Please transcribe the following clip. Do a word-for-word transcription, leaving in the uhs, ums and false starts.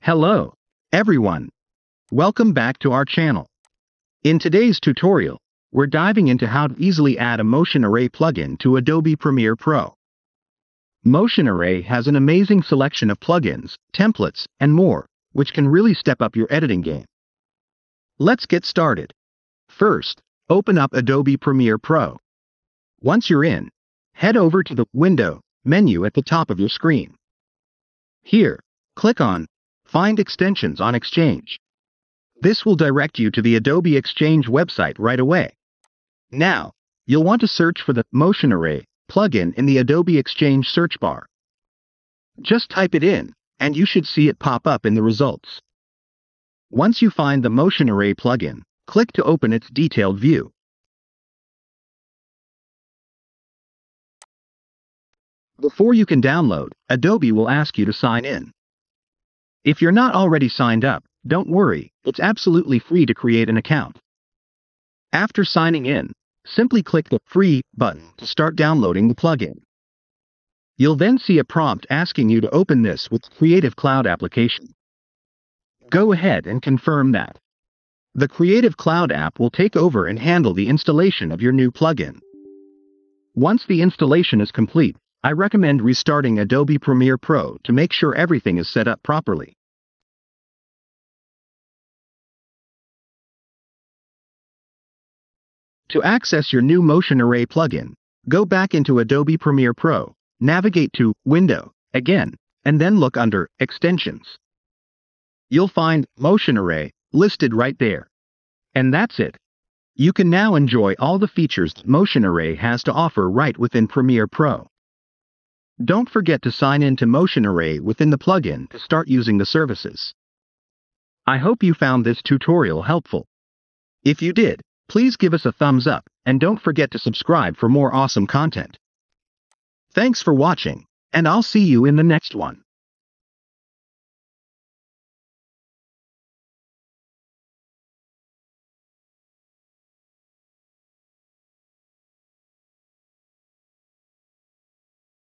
Hello, everyone. Welcome back to our channel. In today's tutorial, we're diving into how to easily add a motion array plugin to Adobe Premiere Pro. Motion Array has an amazing selection of plugins, templates, and more, which can really step up your editing game. Let's get started. First, open up Adobe Premiere Pro. Once you're in, head over to the Window menu at the top of your screen. Here, click on Find Extensions on Exchange. This will direct you to the Adobe Exchange website right away. Now, you'll want to search for the Motion Array plugin in the Adobe Exchange search bar. Just type it in, and you should see it pop up in the results. Once you find the Motion Array plugin, click to open its detailed view. Before you can download, Adobe will ask you to sign in. If you're not already signed up, don't worry, it's absolutely free to create an account. After signing in, simply click the Free button to start downloading the plugin. You'll then see a prompt asking you to open this with Creative Cloud application. Go ahead and confirm that. The Creative Cloud app will take over and handle the installation of your new plugin. Once the installation is complete, I recommend restarting Adobe Premiere Pro to make sure everything is set up properly. To access your new Motion Array plugin, go back into Adobe Premiere Pro, navigate to Window again, and then look under Extensions. You'll find Motion Array listed right there. And that's it. You can now enjoy all the features that Motion Array has to offer right within Premiere Pro. Don't forget to sign in to Motion Array within the plugin to start using the services. I hope you found this tutorial helpful. If you did, please give us a thumbs up and don't forget to subscribe for more awesome content. Thanks for watching, and I'll see you in the next one.